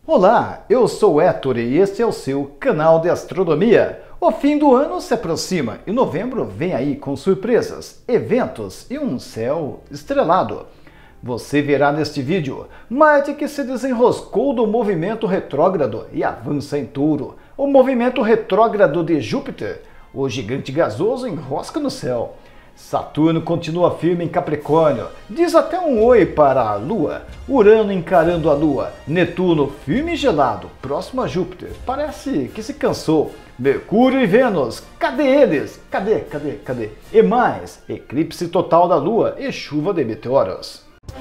Olá, eu sou o Héctor e este é o seu canal de astronomia. O fim do ano se aproxima e novembro vem aí com surpresas, eventos e um céu estrelado. Você verá neste vídeo Marte que se desenroscou do movimento retrógrado e avança em Touro. O movimento retrógrado de Júpiter, o gigante gasoso, enrosca no céu. Saturno continua firme em Capricórnio, diz até um oi para a Lua. Urano encarando a Lua, Netuno firme e gelado, próximo a Júpiter, parece que se cansou. Mercúrio e Vênus, cadê eles? Cadê? E mais, eclipse total da Lua e chuva de meteoros.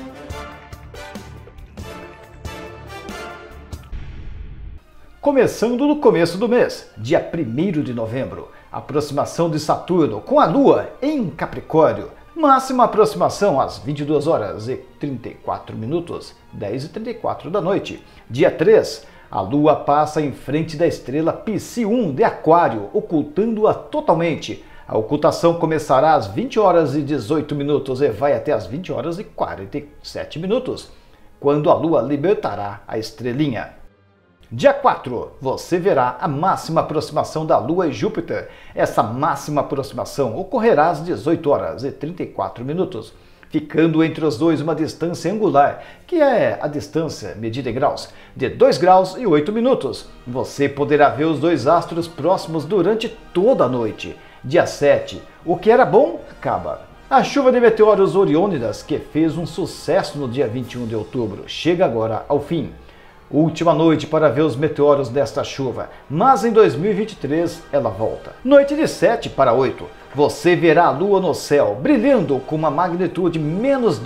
Começando no começo do mês, dia 1º de novembro, aproximação de Saturno com a Lua em Capricórnio, máxima aproximação às 22 horas e 34 minutos, 10h34 da noite. Dia 3, a Lua passa em frente da estrela Psi-1 de Aquário, ocultando-a totalmente. A ocultação começará às 20 horas e 18 minutos e vai até às 20 horas e 47 minutos, quando a Lua libertará a estrelinha. Dia 4, você verá a máxima aproximação da Lua e Júpiter. Essa máxima aproximação ocorrerá às 18 horas e 34 minutos, ficando entre os dois uma distância angular, que é a distância medida em graus, de 2 graus e 8 minutos. Você poderá ver os dois astros próximos durante toda a noite. Dia 7, o que era bom, acaba. A chuva de meteoros Oriônidas, que fez um sucesso no dia 21 de outubro, chega agora ao fim. Última noite para ver os meteoros desta chuva, mas em 2023 ela volta. Noite de 7 para 8, você verá a Lua no céu, brilhando com uma magnitude menos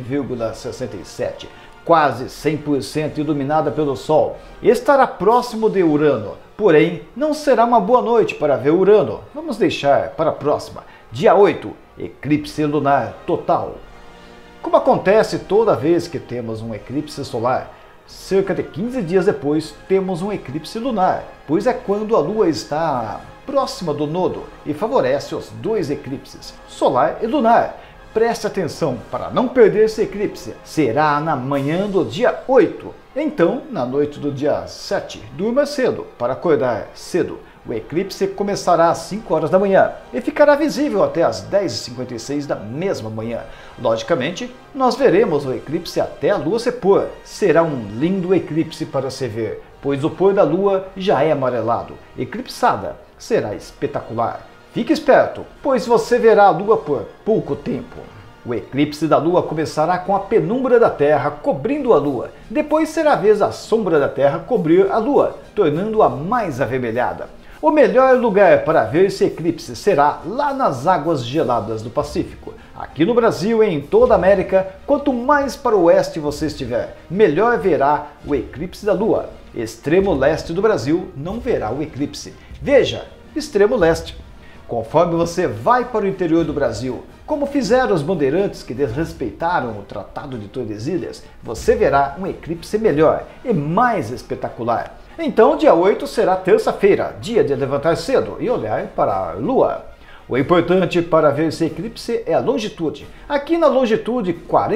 12,67, quase 100% iluminada pelo Sol. Estará próximo de Urano, porém não será uma boa noite para ver Urano. Vamos deixar para a próxima. Dia 8, eclipse lunar total. Como acontece toda vez que temos um eclipse solar, cerca de 15 dias depois temos um eclipse lunar, pois é quando a Lua está próxima do nodo e favorece os dois eclipses, solar e lunar. Preste atenção para não perder esse eclipse, será na manhã do dia 8. Então, na noite do dia 7, durma cedo para acordar cedo. O eclipse começará às 5 horas da manhã e ficará visível até às 10h56 da mesma manhã. Logicamente, nós veremos o eclipse até a Lua se pôr. Será um lindo eclipse para se ver, pois o pôr da Lua já é amarelado. Eclipsada será espetacular. Fique esperto, pois você verá a Lua por pouco tempo. O eclipse da Lua começará com a penumbra da Terra cobrindo a Lua. Depois será a vez da sombra da Terra cobrir a Lua, tornando-a mais avermelhada. O melhor lugar para ver esse eclipse será lá nas águas geladas do Pacífico. Aqui no Brasil e em toda a América, quanto mais para o oeste você estiver, melhor verá o eclipse da Lua. Extremo leste do Brasil não verá o eclipse. Veja, extremo leste. Conforme você vai para o interior do Brasil, como fizeram os bandeirantes que desrespeitaram o Tratado de Tordesilhas, você verá um eclipse melhor e mais espetacular. Então, dia 8 será terça-feira, dia de levantar cedo e olhar para a Lua. O importante para ver esse eclipse é a longitude. Aqui na longitude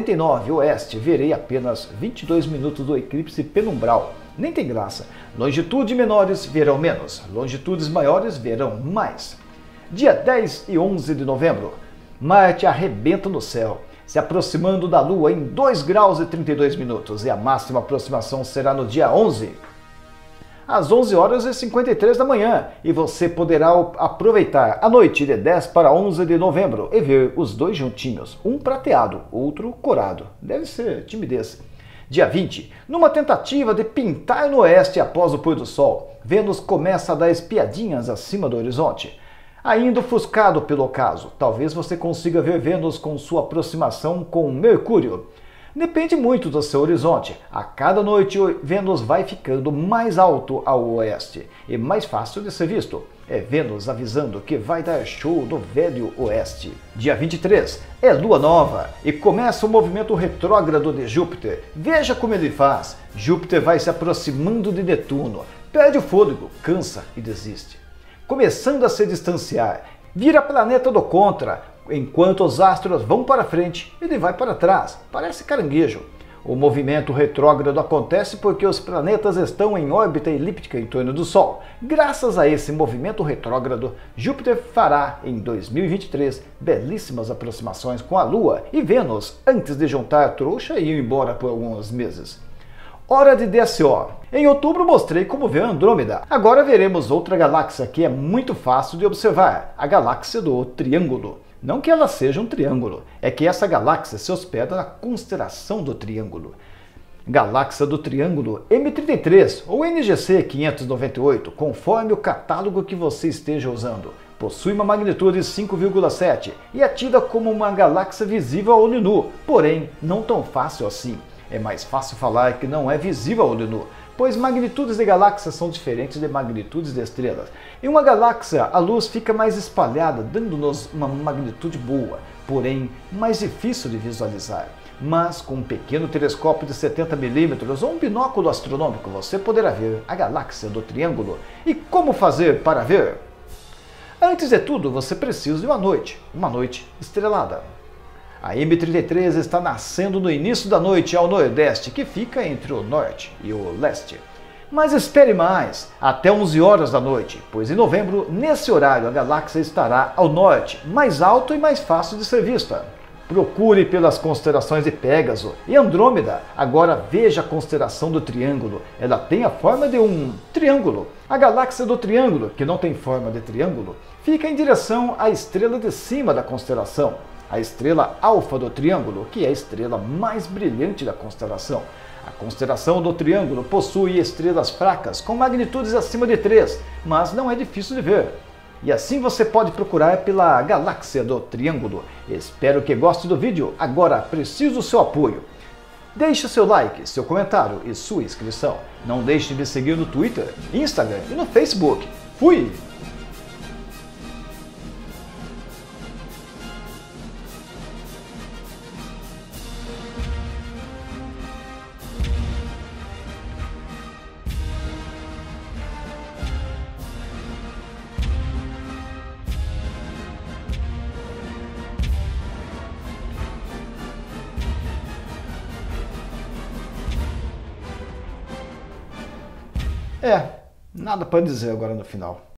49 oeste, verei apenas 22 minutos do eclipse penumbral. Nem tem graça. Longitudes menores verão menos, longitudes maiores verão mais. Dia 10 e 11 de novembro, Marte arrebenta no céu, se aproximando da Lua em 2 graus e 32 minutos, e a máxima aproximação será no dia 11, às 11 horas e 53 da manhã, e você poderá aproveitar a noite de 10 para 11 de novembro e ver os dois juntinhos, um prateado, outro corado. Deve ser timidez. Dia 20, numa tentativa de pintar no oeste após o pôr do sol, Vênus começa a dar espiadinhas acima do horizonte. Ainda ofuscado pelo ocaso, talvez você consiga ver Vênus com sua aproximação com Mercúrio. Depende muito do seu horizonte. A cada noite, Vênus vai ficando mais alto ao oeste e mais fácil de ser visto. É Vênus avisando que vai dar show no Velho Oeste. Dia 23 é Lua Nova e começa o movimento retrógrado de Júpiter. Veja como ele faz. Júpiter vai se aproximando de Netuno, perde o fôlego, cansa e desiste. Começando a se distanciar, vira planeta do contra. Enquanto os astros vão para frente, ele vai para trás, parece caranguejo. O movimento retrógrado acontece porque os planetas estão em órbita elíptica em torno do Sol. Graças a esse movimento retrógrado, Júpiter fará, em 2023, belíssimas aproximações com a Lua e Vênus antes de juntar trouxa e ir embora por alguns meses. Hora de DSO. Em outubro mostrei como ver Andrômeda. Agora veremos outra galáxia que é muito fácil de observar, a galáxia do Triângulo. Não que ela seja um triângulo, é que essa galáxia se hospeda na constelação do Triângulo. Galáxia do Triângulo M33 ou NGC 598, conforme o catálogo que você esteja usando. Possui uma magnitude 5,7 e é tida como uma galáxia visível a olho nu, porém não tão fácil assim. É mais fácil falar que não é visível a olho nu, pois magnitudes de galáxias são diferentes de magnitudes de estrelas. Em uma galáxia, a luz fica mais espalhada, dando-nos uma magnitude boa, porém mais difícil de visualizar. Mas com um pequeno telescópio de 70 mm ou um binóculo astronômico, você poderá ver a galáxia do Triângulo. E como fazer para ver? Antes de tudo, você precisa de uma noite estrelada. A M33 está nascendo no início da noite ao nordeste, que fica entre o norte e o leste. Mas espere mais, até 11 horas da noite, pois em novembro, nesse horário, a galáxia estará ao norte, mais alto e mais fácil de ser vista. Procure pelas constelações de Pégaso e Andrômeda. Agora veja a constelação do Triângulo. Ela tem a forma de um triângulo. A galáxia do Triângulo, que não tem forma de triângulo, fica em direção à estrela de cima da constelação, a estrela Alfa do Triângulo, que é a estrela mais brilhante da constelação. A constelação do Triângulo possui estrelas fracas com magnitudes acima de 3, mas não é difícil de ver. E assim você pode procurar pela galáxia do Triângulo. Espero que goste do vídeo. Agora preciso do seu apoio. Deixe seu like, seu comentário e sua inscrição. Não deixe de me seguir no Twitter, Instagram e no Facebook. Fui! Nada para dizer agora no final.